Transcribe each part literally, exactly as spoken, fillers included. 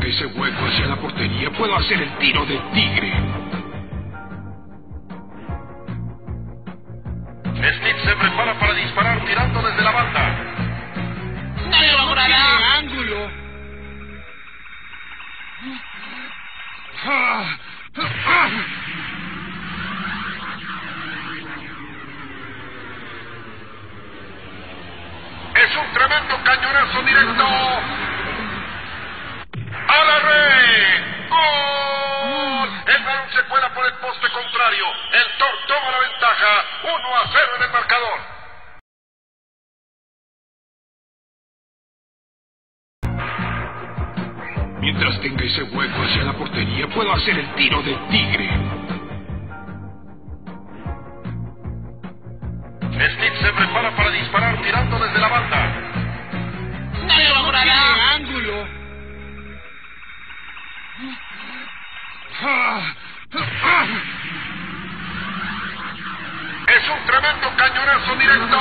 tenga ese hueco hacia la portería, puedo hacer el tiro de tigre. Steve se prepara para disparar tirando desde la banda. ¡No lo logrará! ¡Ángulo! ¡Ah! ¡Ah! Es un tremendo cañonazo directo. ¡A la red! ¡Gol! El balón se cuela por el poste contrario. El Thor toma la ventaja. uno a cero en el marcador. Mientras tenga ese hueco hacia la portería, puedo hacer el tiro de tigre. Steve se prepara para disparar tirando desde la banda. ¡No lo logrará! ¡Ángulo! ¡Ah! ¡Ah! Es un tremendo cañonazo directo.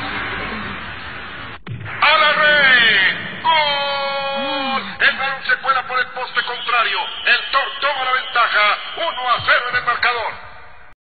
¡A la red! ¡Gol! El balón se cuela por el poste contrario. El Thor toma la ventaja. uno a cero en el marcador.